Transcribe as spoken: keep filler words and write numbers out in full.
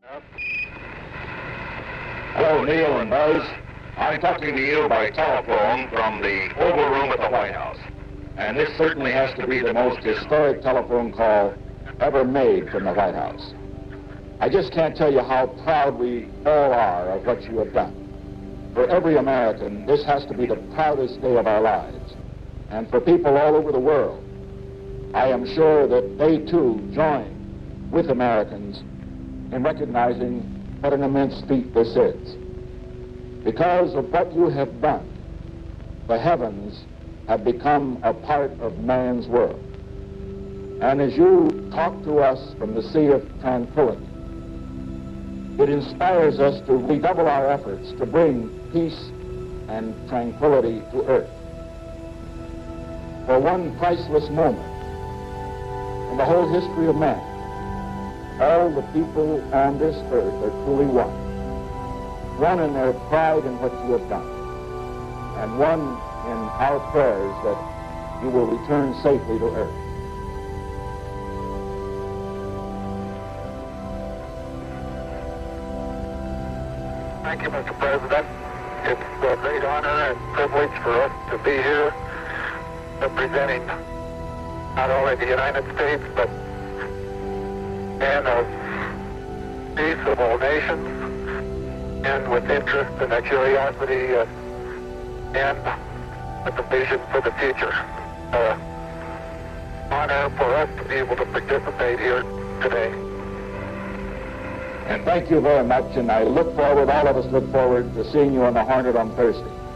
Hello, Neil and Buzz. I'm talking to you by telephone from the Oval Room at the White House. And this certainly has to be the most historic telephone call ever made from the White House. I just can't tell you how proud we all are of what you have done. For every American, this has to be the proudest day of our lives. And for people all over the world, I am sure that they too join with Americans in recognizing what an immense feat this is. Because of what you have done, the heavens have become a part of man's world. And as you talk to us from the sea of tranquility, it inspires us to redouble our efforts to bring peace and tranquility to earth. For one priceless moment in the whole history of man, all the people on this earth are truly one. One in their pride in what you have done, and one in our prayers that you will return safely to earth. Thank you, Mister President. It's a great honor and privilege for us to be here representing not only the United States, but men of peace of all nations, and with interest and a curiosity uh, and with a vision for the future. Uh, honor for us to be able to participate here today. And thank you very much, and I look forward, all of us look forward to seeing you on the Hornet on Thursday.